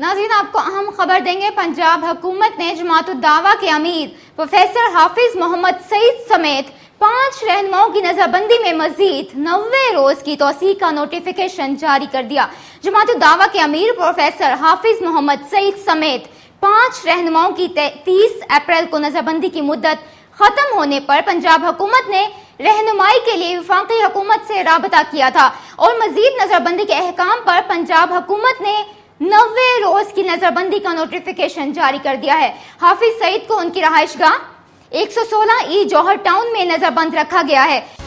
नाज़रीन, आपको अहम खबर देंगे। पंजाब हुकूमत ने जमातुल दावा के अमीर प्रोफेसर हाफिज मोहम्मद सईद समेत 5 रहनुमाओं की नजरबंदी में मजीद 90 रोज की तौसीक का नोटिफिकेशन जारी कर दिया। जमातुल दावा के अमीर प्रोफेसर हाफिज मोहम्मद सईद समेत 5 रहनुमाओं की 30 अप्रैल को नजरबंदी की मुद्दत खत्म होने पर पंजाब हुकूमत ने रहनुमाई के लिए वफाकी हुकूमत से राबता किया था और मजीद नजरबंदी के अहकाम पर पंजाब हुकूमत ने 90 रोज की नजरबंदी का नोटिफिकेशन जारी कर दिया है। हाफिज सईद को उनकी रहायशगाह 116 ई जौहर टाउन में नजरबंद रखा गया है।